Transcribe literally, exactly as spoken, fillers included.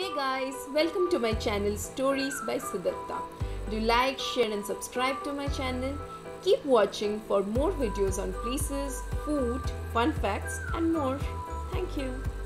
Hey guys, welcome to my channel Stories by Sudatta. Do like, share and subscribe to my channel. Keep watching for more videos on places, food, fun facts and more. Thank you.